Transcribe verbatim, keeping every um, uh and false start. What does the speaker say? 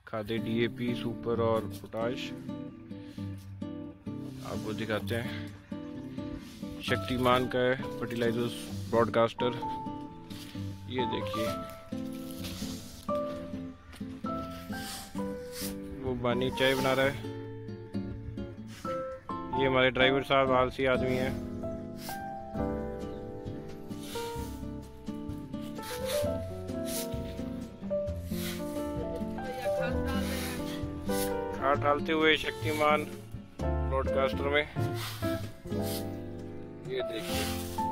खाते DAP, super और potash. आपको दिखाते हैं, शक्तिमान का है फर्टिलाइजर्स ब्रॉडकास्टर। ये देखिए, वो बानी चाय बना रहा है। ये हमारे ड्राइवर साहब आलसी आदमी हैं। खाद डालते हुए शक्तिमान ब्रॉडकास्टर में। ये देखिए।